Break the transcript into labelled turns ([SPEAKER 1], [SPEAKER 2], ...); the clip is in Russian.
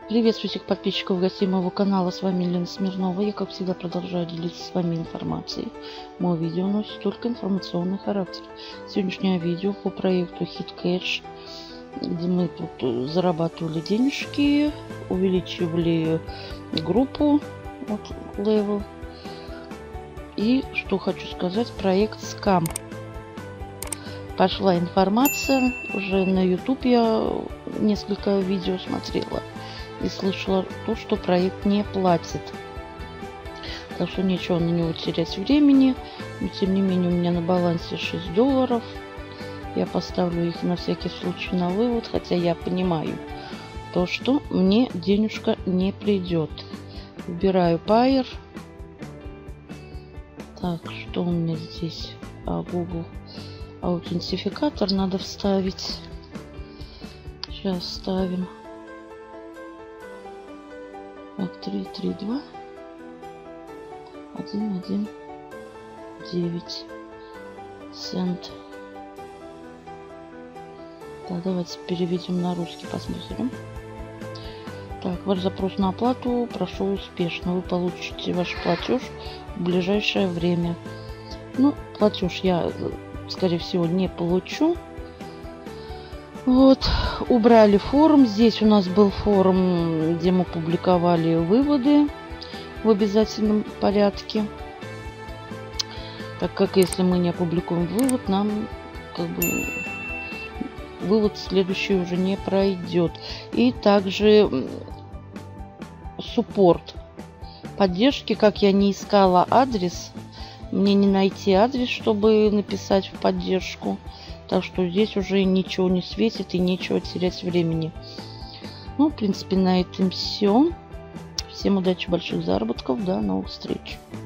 [SPEAKER 1] Приветствую всех подписчиков и гостей моего канала. С вами Елена Смирнова. Я, как всегда, продолжаю делиться с вами информацией. Мое видео носит только информационный характер. Сегодняшнее видео по проекту HitCash, где мы тут зарабатывали денежки, увеличивали группу от Level. И что хочу сказать, проект Scam. Пошла информация, уже на YouTube я несколько видео смотрела и слышала то, что проект не платит. Так что нечего на него терять времени. Но тем не менее у меня на балансе $6. Я поставлю их на всякий случай на вывод, хотя я понимаю то, что мне денежка не придет. Выбираю Payer. Так, что у меня здесь? Google аутентификатор надо вставить. Сейчас ставим. Так, 332 119 цент. Так, давайте переведем на русский, посмотрим. Так, ваш запрос на оплату прошел успешно. Вы получите ваш платеж в ближайшее время. Ну, платеж я, скорее всего, не получу. Вот, убрали форум. Здесь у нас был форум, где мы публиковали выводы в обязательном порядке. Так как если мы не опубликуем вывод, нам как бы вывод следующий уже не пройдет. И также суппорт поддержки, как я не искала адрес, мне не найти адрес, чтобы написать в поддержку. Так что здесь уже ничего не светит и нечего терять времени. Ну, в принципе, на этом все. Всем удачи, больших заработков. До новых встреч.